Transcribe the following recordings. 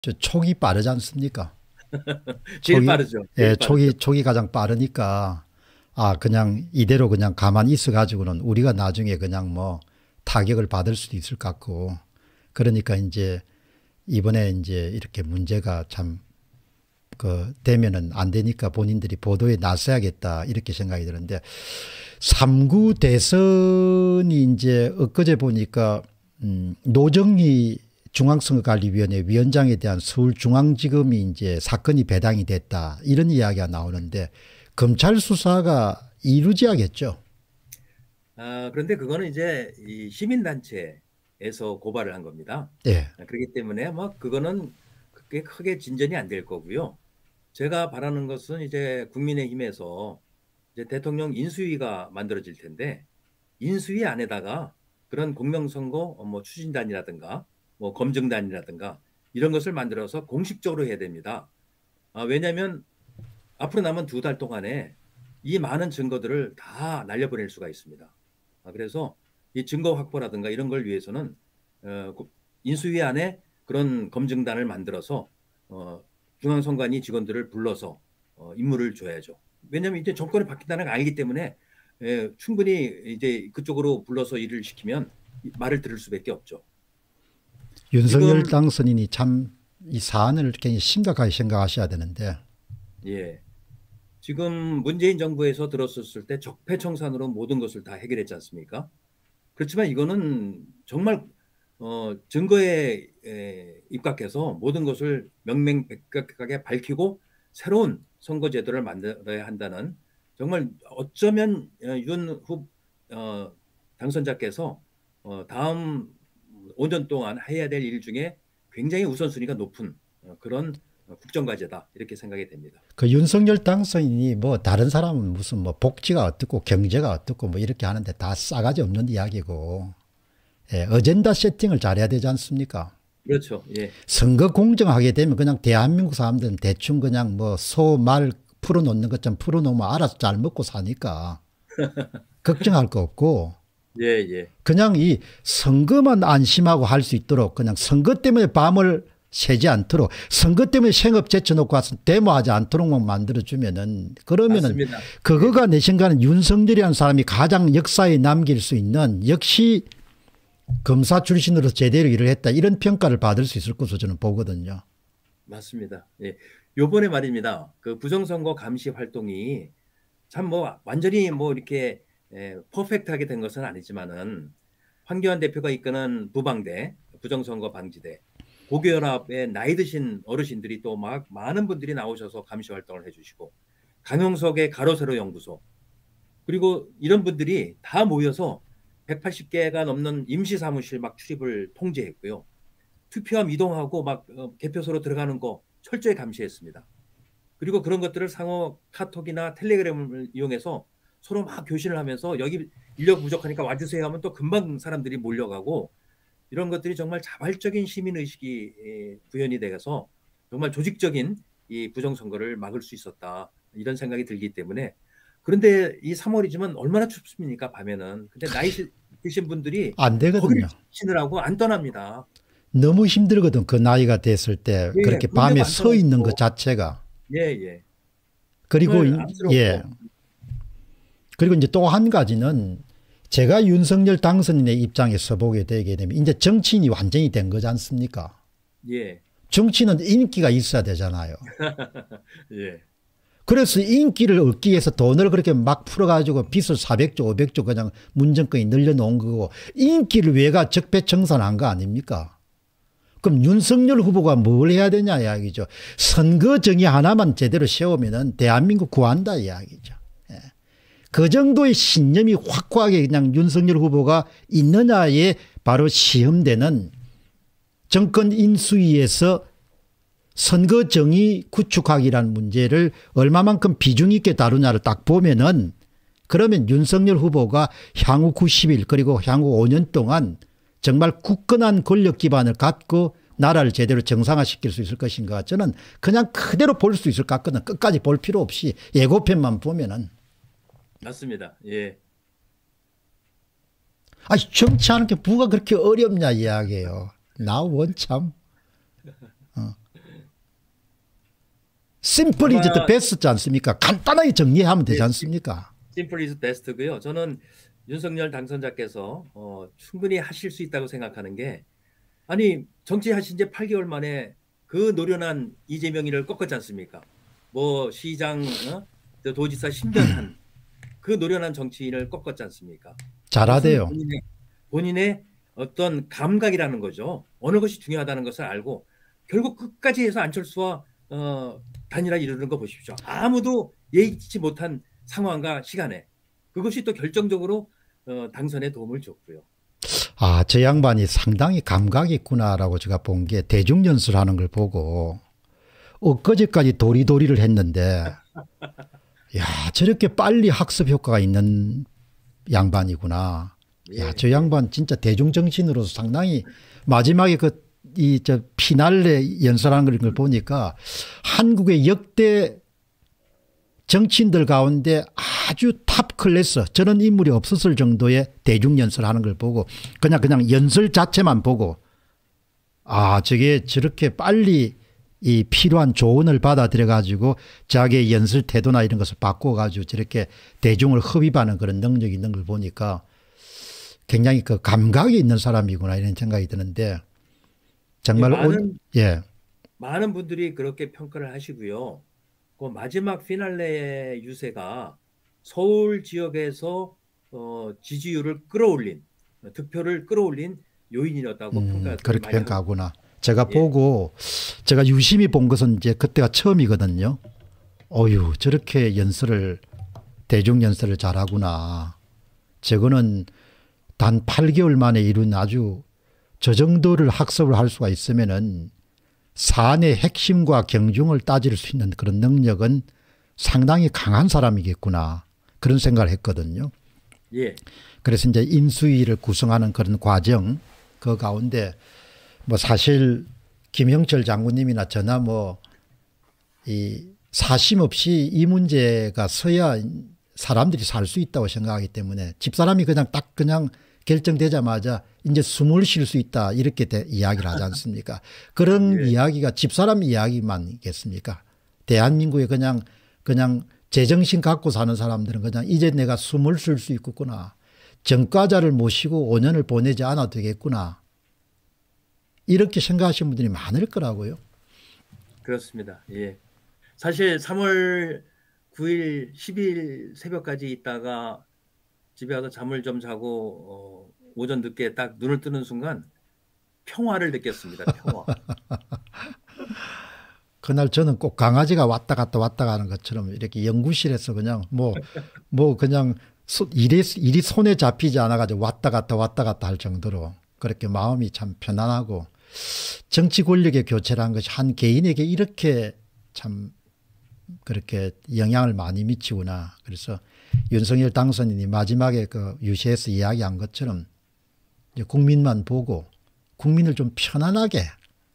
촉이 빠르지 않습니까? 제일 촉이, 빠르죠. 제일 예, 빠르죠. 촉이 가장 빠르니까, 아, 그냥 이대로 그냥 가만히 있어 가지고는 우리가 나중에 그냥 뭐 타격을 받을 수도 있을 것 같고, 그러니까 이제 이번에 이제 이렇게 문제가 참 되면은 안 되니까 본인들이 보도에 나서야겠다 이렇게 생각이 드는데, 3구 대선이 이제 엊그제 보니까 노정희 중앙선거관리위원회 위원장에 대한 서울중앙지검이 이제 사건이 배당이 됐다 이런 이야기가 나오는데, 검찰 수사가 이루어져야겠죠. 그런데 그거는 이제 이 시민단체에서 고발을 한 겁니다. 예. 그렇기 때문에 뭐 그거는 그렇게 크게 진전이 안 될 거고요. 제가 바라는 것은 이제 국민의힘에서 이제 대통령 인수위가 만들어질 텐데, 인수위 안에다가 그런 공명선거 뭐 추진단이라든가 뭐 검증단이라든가 이런 것을 만들어서 공식적으로 해야 됩니다. 왜냐하면 앞으로 남은 2달 동안에 이 많은 증거들을 다 날려보낼 수가 있습니다. 그래서 이 증거 확보라든가 이런 걸 위해서는 인수위 안에 그런 검증단을 만들어서 중앙선관위 직원들을 불러서 임무를 줘야죠. 왜냐하면 이제 정권이 바뀐다는 걸 알기 때문에 충분히 이제 그쪽으로 불러서 일을 시키면 말을 들을 수밖에 없죠. 윤석열 지금 당선인이 참 이 사안을 굉장히 심각하게 생각하셔야 되는데, 예, 지금 문재인 정부에서 들었었을 때 적폐청산으로 모든 것을 다 해결했지 않습니까? 그렇지만 이거는 정말 증거에 입각해서 모든 것을 명명백백하게 밝히고 새로운 선거제도를 만들어야 한다는, 정말 어쩌면 윤 당선자께서 다음 5년 동안 해야 될 일 중에 굉장히 우선순위가 높은 그런 국정과제다 이렇게 생각이 됩니다. 그 윤석열 당선인이 뭐 다른 사람은 무슨 뭐 복지가 어떻고 경제가 어떻고 뭐 이렇게 하는데 다 싸가지 없는 이야기고, 예, 어젠다 세팅을 잘해야 되지 않습니까? 그렇죠. 예. 선거 공정하게 되면 그냥 대한민국 사람들은 대충 그냥 뭐 소, 말 풀어놓는 것처럼 풀어놓으면 알아서 잘 먹고 사니까 걱정할 거 없고, 예, 예. 그냥 이 선거만 안심하고 할 수 있도록, 그냥 선거 때문에 밤을 새지 않도록, 선거 때문에 생업 제쳐놓고 와서 데모하지 않도록만 만들어주면은, 그러면은 맞습니다. 예. 그거가 내 생각에는 윤석열이라는 사람이 가장 역사에 남길 수 있는, 역시 검사 출신으로 제대로 일을 했다 이런 평가를 받을 수 있을 것으로 저는 보거든요. 맞습니다. 예. 요번에 말입니다. 그 부정선거 감시 활동이 참 뭐 완전히 뭐 이렇게 퍼펙트하게 된 것은 아니지만은, 황교안 대표가 이끄는 부방대, 부정선거 방지대, 고교연합의 나이 드신 어르신들이 또 막 많은 분들이 나오셔서 감시 활동을 해주시고, 강용석의 가로세로 연구소, 그리고 이런 분들이 다 모여서 180개가 넘는 임시 사무실 막 출입을 통제했고요. 투표함 이동하고 막 개표소로 들어가는 거 철저히 감시했습니다. 그리고 그런 것들을 상호 카톡이나 텔레그램을 이용해서 서로 막 교신을 하면서, 여기 인력 부족하니까 와주세요 하면 또 금방 사람들이 몰려가고, 이런 것들이 정말 자발적인 시민의식이 구현이 돼서 정말 조직적인 이 부정선거를 막을 수 있었다 이런 생각이 들기 때문에. 그런데 이 3월이지만 얼마나 춥습니까 밤에는. 근데 나이 드신 분들이 안 거기를 되거든요. 지키느라고 안 떠납니다. 너무 힘들거든. 그 나이가 됐을 때 예, 그렇게 그런데도 밤에 안 서 있는 것 떠나고. 자체가. 예, 예. 그리고 정말 예. 안쓰럽고. 그리고 이제 또 한 가지는, 제가 윤석열 당선인의 입장에서 보게 되게 되면 이제 정치인이 완전히 된 거지 않습니까? 예. 정치는 인기가 있어야 되잖아요. 예. 그래서 인기를 얻기 위해서 돈을 그렇게 막 풀어가지고 빚을 400조, 500조 그냥 문정권이 늘려놓은 거고, 인기를 위해가 적폐청산한 거 아닙니까? 그럼 윤석열 후보가 뭘 해야 되냐 이야기죠. 선거 정의 하나만 제대로 세우면은 대한민국 구한다 이야기죠. 예. 그 정도의 신념이 확고하게 그냥 윤석열 후보가 있느냐에 바로 시험되는, 정권 인수위에서 선거 정의 구축하기라는 문제를 얼마만큼 비중 있게 다루냐를 딱 보면은, 그러면 윤석열 후보가 향후 90일 그리고 향후 5년 동안 정말 굳건한 권력 기반을 갖고 나라를 제대로 정상화시킬 수 있을 것인가, 저는 그냥 그대로 볼 수 있을 것 같거든. 끝까지 볼 필요 없이 예고편만 보면은. 맞습니다. 예. 아니, 정치하는 게 뭐가 그렇게 어렵냐 이야기예요. 나 원참. 심플 이즈 더 베스트지 않습니까? 간단하게 정리하면 되지 않습니까? 심플 이즈 베스트고요. 저는 윤석열 당선자께서 충분히 하실 수 있다고 생각하는 게, 아니 정치하신 지 8개월 만에 그 노련한 이재명이를 꺾었지 않습니까? 뭐 시장 도지사 10년 한 그 노련한 정치인을 꺾었지 않습니까? 잘하대요. 본인의 어떤 감각이라는 거죠. 어느 것이 중요하다는 것을 알고 결국 끝까지 해서 안철수와 단일화 이루는 거 보십시오. 아무도 예기치 못한 상황과 시간에 그것이 또 결정적으로 당선에 도움을 줬고요. 아, 저 양반이 상당히 감각이 있구나라고 제가 본 게 대중연설하는 걸 보고 엊그제까지 도리도리를 했는데 야, 저렇게 빨리 학습 효과가 있는 양반이구나. 야, 저 양반 진짜 대중정신으로서 상당히 마지막에 저 피날레 연설하는 걸 보니까 한국의 역대 정치인들 가운데 아주 탑 클래스 저런 인물이 없었을 정도의 대중연설하는 걸 보고 그냥 연설 자체만 보고 아, 저게 저렇게 빨리 이 필요한 조언을 받아들여 가지고 자기의 연설 태도나 이런 것을 바꿔 가지고 저렇게 대중을 흡입하는 그런 능력이 있는 걸 보니까 굉장히 그 감각이 있는 사람이구나 이런 생각이 드는데 정말 많은 분들이 그렇게 평가를 하시고요. 그 마지막 피날레의 유세가 서울 지역에서 지지율을 끌어올린 득표를 끌어올린 요인이었다고 그렇게 평가하구나. 제가 보고 제가 유심히 본 것은 이제 그때가 처음이거든요. 어휴, 저렇게 대중 연설을 잘하구나. 저거는 단 8개월 만에 이룬 아주 저 정도를 학습을 할 수가 있으면은 사안의 핵심과 경중을 따질 수 있는 그런 능력은 상당히 강한 사람이겠구나. 그런 생각을 했거든요. 예. 그래서 이제 인수위를 구성하는 그런 과정 그 가운데 뭐 사실 김영철 장군님이나 저나 뭐 이 사심 없이 이 문제가 서야 사람들이 살 수 있다고 생각하기 때문에 집사람이 그냥 결정되자마자 이제 숨을 쉴 수 있다 이렇게 이야기를 하지 않습니까? 그런 이야기가 집사람 이야기만이겠습니까? 대한민국에 그냥 제정신 갖고 사는 사람들은 그냥 이제 내가 숨을 쉴 수 있겠구나. 전과자를 모시고 5년을 보내지 않아도 되겠구나. 이렇게 생각하시는 분들이 많을 거라고요. 그렇습니다. 예. 사실 3월 9일, 10일 새벽까지 있다가 집에 와서 잠을 좀 자고 오전 늦게 딱 눈을 뜨는 순간 평화를 느꼈습니다. 평화. 그날 저는 꼭 강아지가 왔다 갔다 하는 것처럼 이렇게 연구실에서 그냥 그냥 일이 손에 잡히지 않아가지고 왔다 갔다 할 정도로 그렇게 마음이 참 편안하고 정치 권력의 교체라는 것이 한 개인에게 이렇게 참 그렇게 영향을 많이 미치구나. 그래서 윤석열 당선인이 마지막에 그 유세에서 이야기한 것처럼 이제 국민만 보고 국민을 좀 편안하게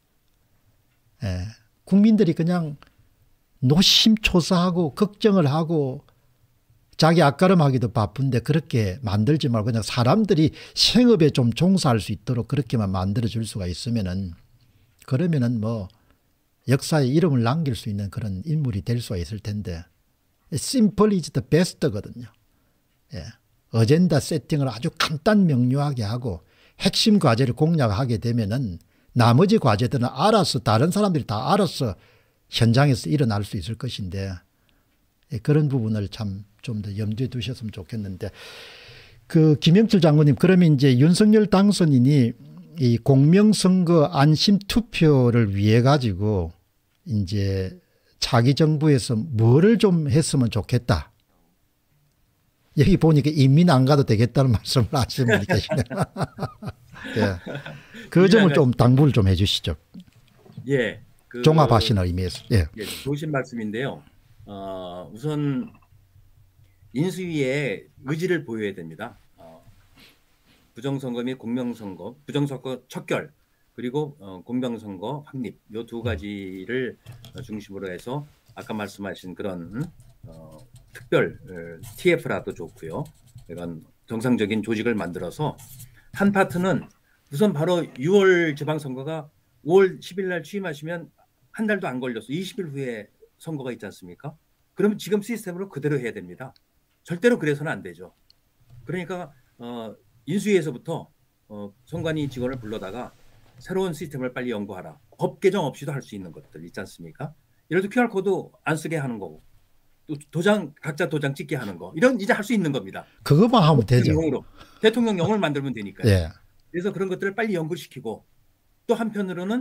국민들이 그냥 노심초사하고 걱정을 하고 자기 앞가름하기도 바쁜데 그렇게 만들지 말고 그냥 사람들이 생업에 좀 종사할 수 있도록 그렇게만 만들어 줄 수가 있으면은 그러면은 뭐 역사에 이름을 남길 수 있는 그런 인물이 될 수가 있을 텐데 simple is the best거든요. 어젠다 세팅을 아주 간단 명료하게 하고 핵심 과제를 공략하게 되면은 나머지 과제들은 알아서 다른 사람들이 다 알아서 현장에서 일어날 수 있을 것인데 그런 부분을 참 좀 더 염두에 두셨으면 좋겠는데 그 김영철 장군님 그러면 이제 윤석열 당선인이 이 공명선거 안심 투표를 위해 가지고 이제 차기 정부에서 뭐를 좀 했으면 좋겠다. 여기 보니까 인민 안 가도 되겠다는 말씀을 하시는 분이 계시네요. 예. 그 점을 좀 당부를 좀 해 주시죠. 예. 종합하시는 의미에서. 예. 좋으신 말씀인데요. 우선 인수위에 의지를 보여야 됩니다. 부정선거 및 공명선거, 부정선거 척결 그리고 공명선거 확립 이 두 가지를 중심으로 해서 아까 말씀하신 그런 특별 TF라도 좋고요. 이런 정상적인 조직을 만들어서 한 파트는 우선 바로 6월 지방선거가 5월 10일 날 취임하시면 한 달도 안 걸렸어. 20일 후에 선거가 있지 않습니까? 그러면 지금 시스템으로 그대로 해야 됩니다. 절대로 그래서는 안 되죠. 그러니까 인수위에서부터 선관위 직원을 불러다가 새로운 시스템을 빨리 연구하라. 법 개정 없이도 할 수 있는 것들 있지 않습니까? 예를 들어 QR코드 안 쓰게 하는 거고 또 각자 도장 찍게 하는 거 이런 이제 할 수 있는 겁니다. 그것만 하면 되죠. 대통령령을 만들면 되니까요. 예. 그래서 그런 것들을 빨리 연구시키고 또 한편으로는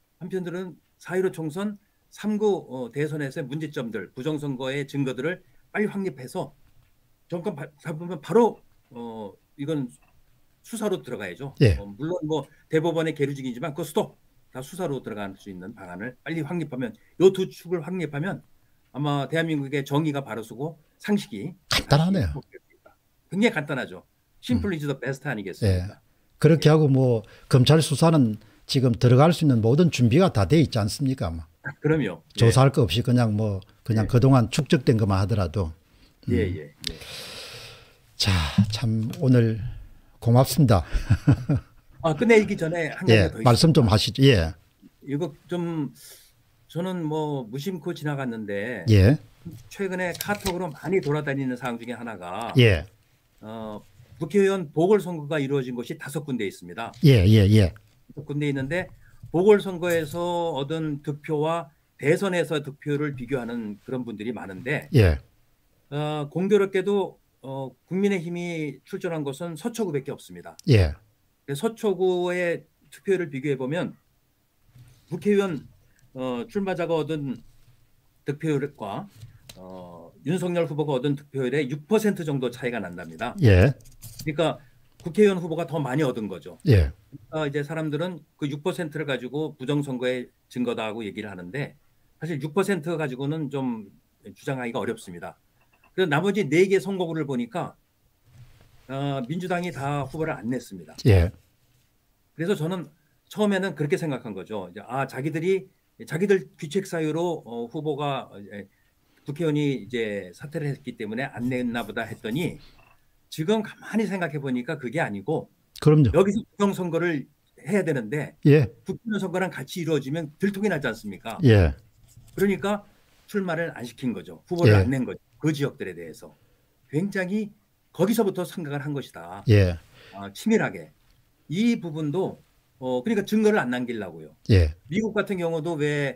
4.15 총선 3구 대선에서의 문제점들 부정선거의 증거들을 빨리 확립해서 정권 잡으면 바로 이건 수사로 들어가야죠. 예. 물론 뭐 대법원의 계류직이지만 그 스톱 다 수사로 들어갈 수 있는 방안을 빨리 확립하면 이 두 축을 확립하면 아마 대한민국의 정의가 바로 서고 상식이 간단하네요. 굉장히 간단하죠. 심플 이즈 더 베스트 아니겠습니까? 예. 그렇게 하고 뭐 검찰 수사는 지금 들어갈 수 있는 모든 준비가 다 돼 있지 않습니까? 그럼요. 조사할 거 없이 그냥 그동안 축적된 것만 하더라도. 예. 자, 참 오늘 고맙습니다. 끝내기 전에 한 가지 더 있습니다. 말씀 좀 하시죠. 예. 이거 좀 저는 뭐 무심코 지나갔는데 예. 최근에 카톡으로 많이 돌아다니는 사항 중에 하나가 예. 국회의원 보궐선거가 이루어진 곳이 5군데 있습니다. 예. 5군데 있는데 보궐선거에서 얻은 득표와 대선에서 득표를 비교하는 그런 분들이 많은데 예. 공교롭게도 국민의힘이 출전한 것은 서초구밖에 없습니다. 예. 서초구의 투표율을 비교해 보면 국회의원 출마자가 얻은 득표율과 윤석열 후보가 얻은 득표율의 6% 정도 차이가 난답니다. 예. 그러니까 국회의원 후보가 더 많이 얻은 거죠. 예. 이제 사람들은 그 6%를 가지고 부정선거의 증거다 하고 얘기를 하는데 사실 6% 가지고는 좀 주장하기가 어렵습니다. 그래서 나머지 4개 선거구를 보니까 민주당이 다 후보를 안 냈습니다. 예. 그래서 저는 처음에는 그렇게 생각한 거죠. 이제 자기들 귀책 사유로 후보가 국회의원이 이제 사퇴를 했기 때문에 안 냈나 보다 했더니 지금 가만히 생각해 보니까 그게 아니고 그럼요. 여기서 부정선거를 해야 되는데 예. 국회의원 선거랑 같이 이루어지면 들통이 나지 않습니까? 예. 그러니까 출마를 안 시킨 거죠. 후보를 예. 안 낸 거죠. 그 지역들에 대해서. 굉장히 거기서부터 생각을 한 것이다. 예. 치밀하게. 이 부분도 그러니까 증거를 안 남기려고요. 예. 미국 같은 경우도 왜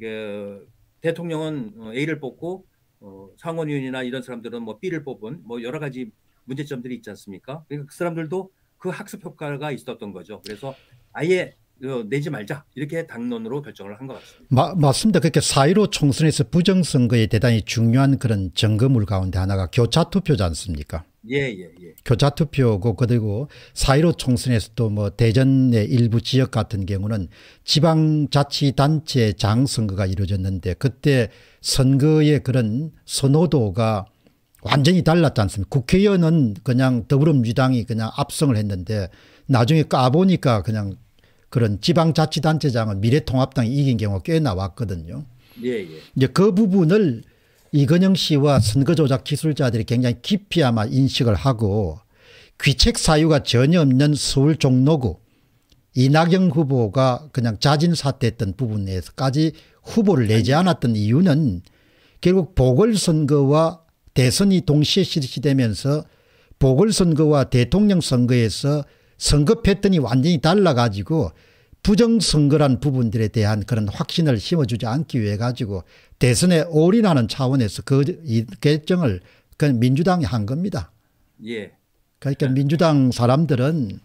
대통령은 A를 뽑고 상원의원이나 이런 사람들은 뭐 B를 뽑은 뭐 여러 가지 문제점들이 있지 않습니까? 그러니까 그 사람들도 그 학습 효과가 있었던 거죠. 그래서 아예 내지 말자 이렇게 당론으로 결정을 한 것 같습니다. 맞습니다. 그렇게 4.15 총선에서 부정선거에 대단히 중요한 그런 증거물 가운데 하나가 교차투표지 않습니까? 예. 교차투표고 그리고 4.15 총선에서도 뭐 대전의 일부 지역 같은 경우는 지방자치단체 장선거가 이루어졌는데 그때 선거의 그런 선호도가 완전히 달랐지 않습니까? 국회의원은 그냥 더불어민주당이 그냥 압승을 했는데 나중에 까보니까 그냥 그런 지방자치단체장은 미래통합당이 이긴 경우가 꽤 나왔거든요. 예. 이제 그 부분을 이건영 씨와 선거조작 기술자들이 굉장히 깊이 아마 인식을 하고 귀책 사유가 전혀 없는 서울 종로구 이낙연 후보가 그냥 자진 사퇴했던 부분에서까지 후보를 내지 않았던 이유는 결국 보궐선거와 대선이 동시에 실시되면서 보궐선거와 대통령 선거에서 선거 패턴이 완전히 달라가지고 부정선거란 부분들에 대한 그런 확신을 심어주지 않기 위해 가지고 대선에 올인하는 차원에서 이 결정을 민주당이 한 겁니다. 예. 그러니까 민주당 사람들은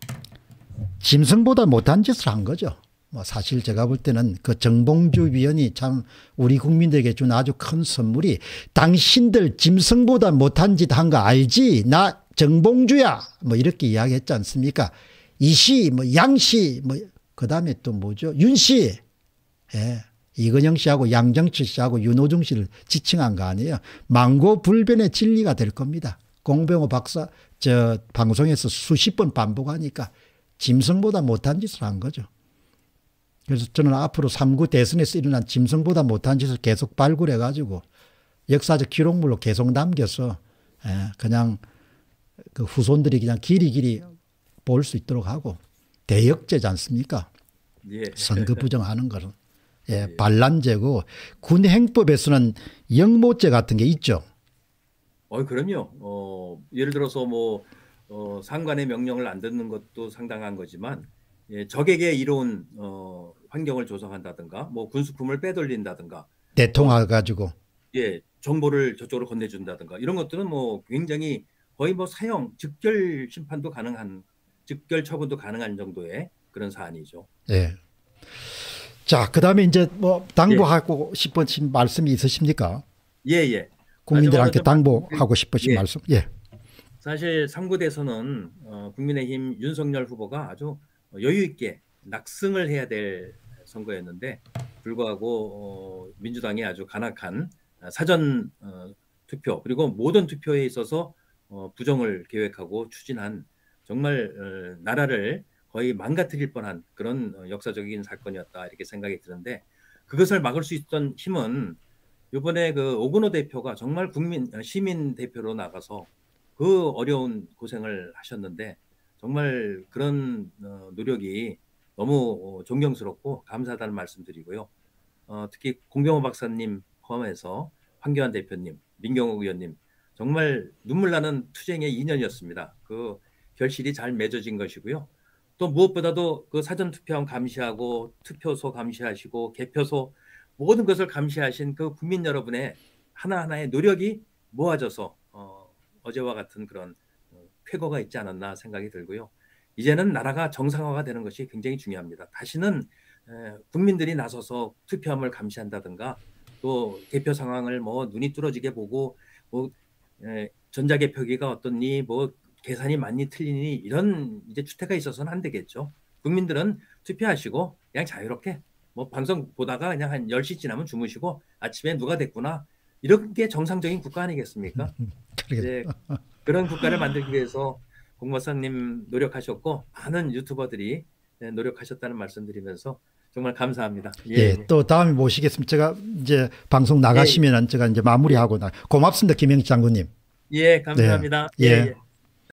짐승보다 못한 짓을 한 거죠. 뭐 사실 제가 볼 때는 그 정봉주 위원이 참 우리 국민들에게 준 아주 큰 선물이 당신들 짐승보다 못한 짓 한 거 알지? 나 정봉주야. 뭐 이렇게 이야기했지 않습니까? 이씨, 뭐 양씨, 뭐 그다음에 또 뭐죠? 윤씨. 예. 이건영 씨하고 양정철 씨하고 윤호중 씨를 지칭한 거 아니에요. 망고불변의 진리가 될 겁니다. 공병호 박사 방송에서 수십 번 반복하니까 짐승보다 못한 짓을 한 거죠. 그래서 저는 앞으로 3구 대선에서 일어난 짐승보다 못한 짓을 계속 발굴해 가지고 역사적 기록물로 계속 남겨서 그냥 그 후손들이 그냥 길이 볼 수 있도록 하고 대역죄지 않습니까? 예. 선거 부정하는 것은. 예, 반란죄고 군 행법에서는 영모죄 같은 게 있죠. 그럼요. 예를 들어서 뭐 상관의 명령을 안 듣는 것도 상당한 거지만 예, 적에게 이로운 환경을 조성한다든가 뭐 군수품을 빼돌린다든가 대통화 가지고. 예, 정보를 저쪽으로 건네준다든가 이런 것들은 뭐 굉장히 거의 뭐 사형, 즉결 심판도 가능한, 즉결 처분도 가능한 정도의 그런 사안이죠. 예. 자, 그다음에 이제 뭐 예, 당부하고 싶으신 말씀이 있으십니까? 예, 예. 국민들한테 마지막으로 좀 당부하고 싶으신 예, 말씀. 예. 사실 3구 대선은 국민의힘 윤석열 후보가 아주 여유 있게 낙승을 해야 될 선거였는데 불구하고 민주당이 아주 간악한 사전 투표 그리고 모든 투표에 있어서 부정을 계획하고 추진한 정말 나라를 거의 망가뜨릴 뻔한 그런 역사적인 사건이었다 이렇게 생각이 드는데 그것을 막을 수 있던 힘은 이번에 그 오근호 대표가 정말 시민 대표로 나가서 그 어려운 고생을 하셨는데 정말 그런 노력이 너무 존경스럽고 감사하다는 말씀드리고요. 특히 공병호 박사님 포함해서 황교안 대표님, 민경욱 의원님 정말 눈물 나는 투쟁의 2년이었습니다. 그 결실이 잘 맺어진 것이고요. 또 무엇보다도 그 사전 투표함 감시하고 투표소 감시하시고 개표소 모든 것을 감시하신 그 국민 여러분의 하나하나의 노력이 모아져서 어제와 같은 그런 쾌거가 있지 않았나 생각이 들고요. 이제는 나라가 정상화가 되는 것이 굉장히 중요합니다. 다시는 국민들이 나서서 투표함을 감시한다든가 또 개표 상황을 뭐 눈이 뚫어지게 보고 뭐 전자개표기가 어떻니 뭐 계산이 맞니 틀리니 이런 이제 추태가 있어서는 안 되겠죠. 국민들은 투표하시고 그냥 자유롭게 뭐 방송 보다가 그냥 한 10시 지나면 주무시고 아침에 누가 됐구나 이런 게 정상적인 국가 아니겠습니까? 이제 그런 국가를 만들기 위해서 공박사님 노력하셨고 많은 유튜버들이 노력하셨다는 말씀드리면서 정말 감사합니다. 예, 예, 또 다음에 모시겠습니다. 제가 이제 방송 나가시면은 제가 이제 마무리하고 고맙습니다, 김영식 장군님. 예, 감사합니다. 네. 예. 예, 예.